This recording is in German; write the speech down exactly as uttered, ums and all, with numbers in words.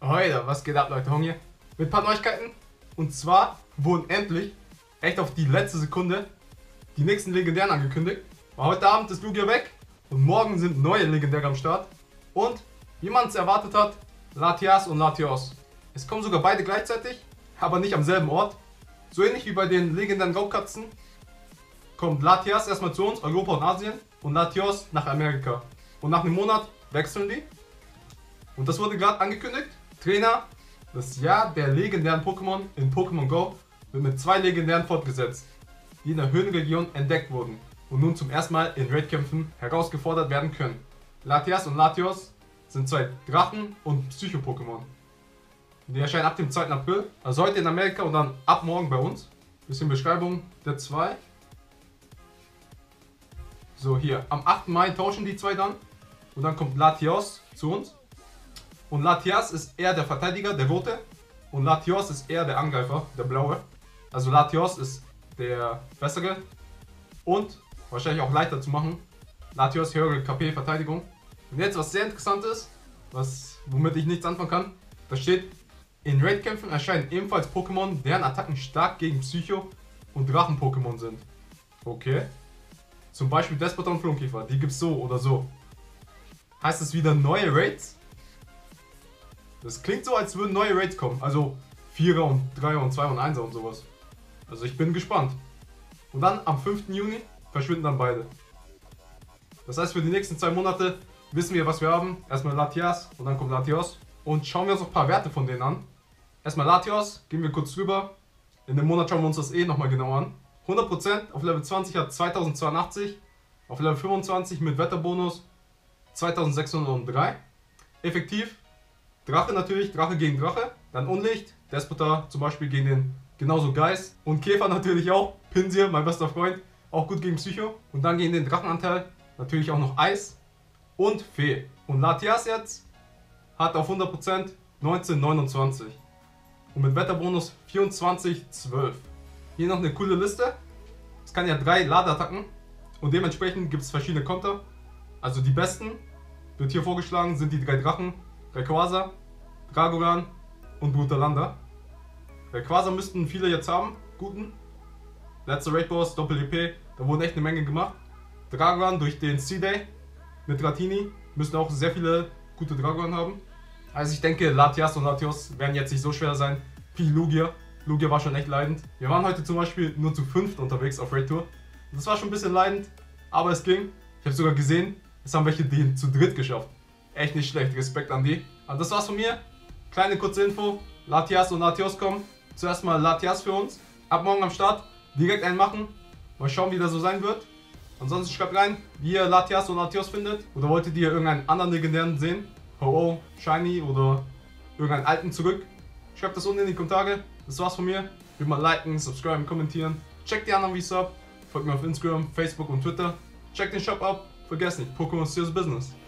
Heute, was geht ab, Leute? Hong hier mit ein paar Neuigkeiten. Und zwar wurden endlich, echt auf die letzte Sekunde, die nächsten Legendären angekündigt. Weil heute Abend ist Lugia weg und morgen sind neue Legendäre am Start. Und wie man es erwartet hat, Latias und Latios. Es kommen sogar beide gleichzeitig, aber nicht am selben Ort. So ähnlich wie bei den legendären Raubkatzen kommt Latias erstmal zu uns, Europa und Asien, und Latios nach Amerika. Und nach einem Monat wechseln die. Und das wurde gerade angekündigt. Trainer, das Jahr der legendären Pokémon in Pokémon Go wird mit zwei legendären fortgesetzt, die in der Höhlenregion entdeckt wurden und nun zum ersten Mal in Raid-Kämpfen herausgefordert werden können. Latias und Latios sind zwei Drachen- und Psycho-Pokémon. Die erscheinen ab dem zweiten April, also heute in Amerika und dann ab morgen bei uns. Bisschen Beschreibung der zwei. So, hier, am achten Mai tauschen die zwei dann und dann kommt Latios zu uns. Und Latias ist eher der Verteidiger, der rote, und Latios ist eher der Angreifer, der blaue. Also Latios ist der bessere und wahrscheinlich auch leichter zu machen. Latios höhere K P-Verteidigung. Und jetzt was sehr interessant ist, was, womit ich nichts anfangen kann, da steht, in Raid-Kämpfen erscheinen ebenfalls Pokémon, deren Attacken stark gegen Psycho- und Drachen-Pokémon sind. Okay. Zum Beispiel Despota und Flunkiefer, die gibt's so oder so. Heißt es wieder neue Raids? Das klingt so, als würden neue Raids kommen. Also Vierer und Dreier und Zweier und Einser und sowas. Also ich bin gespannt. Und dann am fünften Juni verschwinden dann beide. Das heißt, für die nächsten zwei Monate wissen wir, was wir haben. Erstmal Latias und dann kommt Latios. Und schauen wir uns noch ein paar Werte von denen an. Erstmal Latios, gehen wir kurz drüber. In dem Monat schauen wir uns das eh nochmal genau an. hundert Prozent auf Level zwanzig hat zweitausendzweiundachtzig. Auf Level fünfundzwanzig mit Wetterbonus zweitausendsechshundertdrei. Effektiv Drache natürlich, Drache gegen Drache. Dann Unlicht, Despota zum Beispiel gegen den genauso Geist. Und Käfer natürlich auch. Pinsir, mein bester Freund, auch gut gegen Psycho. Und dann gegen den Drachenanteil natürlich auch noch Eis und Fee. Und Latias jetzt hat auf hundert Prozent neunzehnhundertneunundzwanzig. Und mit Wetterbonus vierundzwanzig zwölf. Hier noch eine coole Liste. Es kann ja drei Ladeattacken. Und dementsprechend gibt es verschiedene Konter. Also die besten, wird hier vorgeschlagen, sind die drei Drachen. Rayquaza, Dragoran und Brutalanda. Rayquaza müssten viele jetzt haben, guten. Letzter Raid Boss, Doppel-E P, da wurden echt eine Menge gemacht. Dragoran durch den C-Day mit Dratini müssen auch sehr viele gute Dragoran haben. Also ich denke, Latias und Latios werden jetzt nicht so schwer sein wie Lugia. Lugia war schon echt leidend. Wir waren heute zum Beispiel nur zu fünft unterwegs auf Raid Tour. Das war schon ein bisschen leidend, aber es ging. Ich habe sogar gesehen, es haben welche die zu dritt geschafft. Echt nicht schlecht, Respekt an die. Also das war's von mir. Kleine kurze Info. Latias und Latios kommen. Zuerst mal Latias für uns. Ab morgen am Start. Direkt einen machen. Mal schauen, wie das so sein wird. Ansonsten schreibt rein, wie ihr Latias und Latios findet. Oder wolltet ihr irgendeinen anderen Legendären sehen? Ho-Oh, Shiny oder irgendeinen alten zurück? Schreibt das unten in die Kommentare. Das war's von mir. Würde mal liken, subscriben, kommentieren. Checkt die anderen Videos ab. Folgt mir auf Instagram, Facebook und Twitter. Checkt den Shop ab. Vergesst nicht, Pokémon Serious Business.